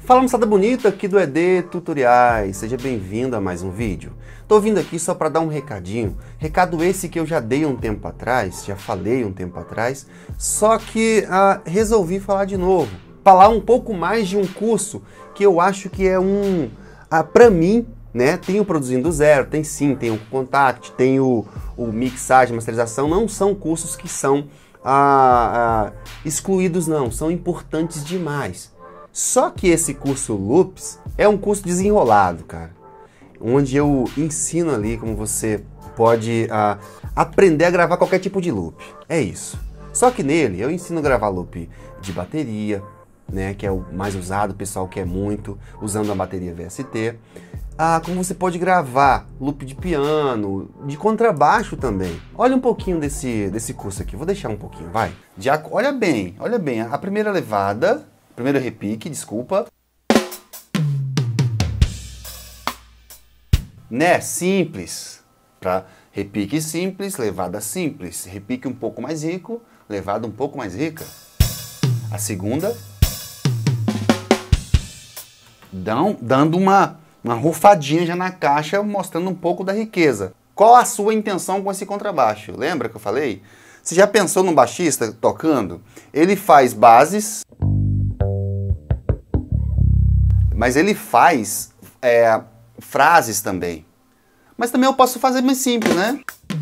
Fala, moçada bonita aqui do ED Tutoriais, seja bem-vindo a mais um vídeo. Tô vindo aqui só para dar um recadinho, recado esse que eu já dei um tempo atrás, já falei um tempo atrás, só que resolvi falar de novo, falar um pouco mais de um curso que eu acho que é para mim, né, tem o Produzindo do Zero, tem sim, tem o Contact, tem o Mixagem, Masterização, não são cursos que são excluídos não, são importantes demais. Só que esse curso Loops é um curso desenrolado, cara, onde eu ensino ali como você pode aprender a gravar qualquer tipo de loop, é isso. Só que nele eu ensino a gravar loop de bateria, né, que é o mais usado, o pessoal quer muito, usando a bateria VST. Como você pode gravar loop de piano, de contrabaixo também. Olha um pouquinho desse curso aqui, vou deixar um pouquinho, vai. Olha bem, a primeira levada, primeiro repique, desculpa. Né, simples, para repique simples, levada simples, repique um pouco mais rico, levada um pouco mais rica. A segunda, dando uma rufadinha já na caixa, mostrando um pouco da riqueza. Qual a sua intenção com esse contrabaixo? Lembra que eu falei? Você já pensou num baixista tocando? Ele faz bases, mas ele faz frases também. Mas também eu posso fazer mais simples, né?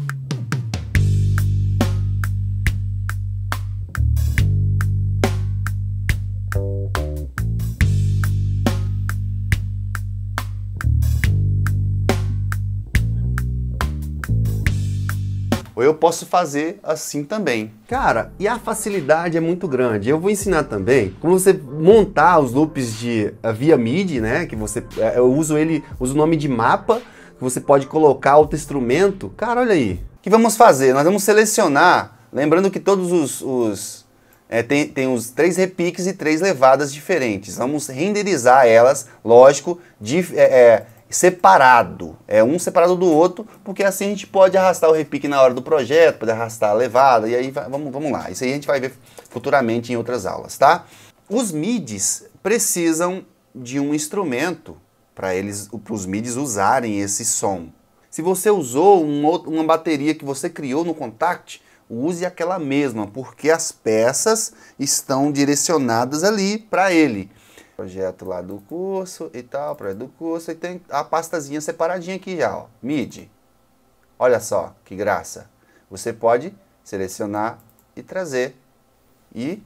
Ou eu posso fazer assim também. Cara, e a facilidade é muito grande. Eu vou ensinar também como você montar os loops via MIDI, né? Que eu uso o nome de mapa, que você pode colocar outro instrumento. Cara, olha aí. O que vamos fazer? Nós vamos selecionar, lembrando que todos tem os 3 repiques e 3 levadas diferentes. Vamos renderizar elas, lógico, separado, um separado do outro, porque assim a gente pode arrastar o repique na hora do projeto, pode arrastar a levada, e aí vamos lá. Isso aí a gente vai ver futuramente em outras aulas, tá? Os MIDIs precisam de um instrumento para os MIDIs usarem esse som. Se você usou uma bateria que você criou no Contact, use aquela mesma, porque as peças estão direcionadas ali para ele. Projeto lá do curso e tal, projeto do curso, e tem a pastazinha separadinha aqui já, ó, MIDI. Olha só, que graça. Você pode selecionar e trazer. E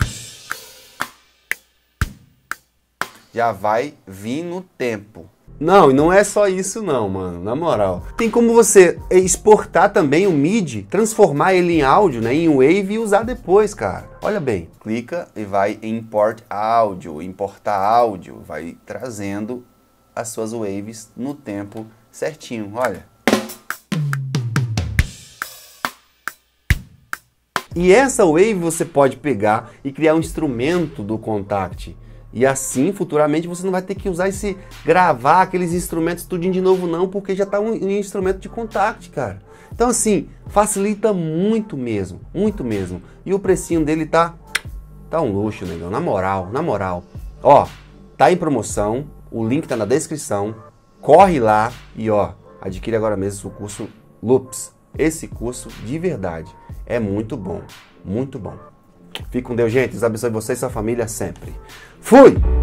já vai vir no tempo. Não, e não é só isso não, mano, na moral. Tem como você exportar também o MIDI, transformar ele em áudio, né, em wave e usar depois, cara. Olha bem, clica e vai em Import Áudio, importar áudio, vai trazendo as suas waves no tempo certinho, olha. E essa wave você pode pegar e criar um instrumento do Contact. E assim, futuramente, você não vai ter que gravar aqueles instrumentos tudinho de novo não, porque já está um instrumento de Contact, cara. Então assim, facilita muito mesmo, muito mesmo. E o precinho dele tá um luxo, negão, na moral. Ó, tá em promoção, o link tá na descrição, corre lá e ó, adquire agora mesmo o curso Loops. Esse curso, de verdade, é muito bom, muito bom. Fique com Deus, gente. Deus abençoe você e sua família sempre. Fui!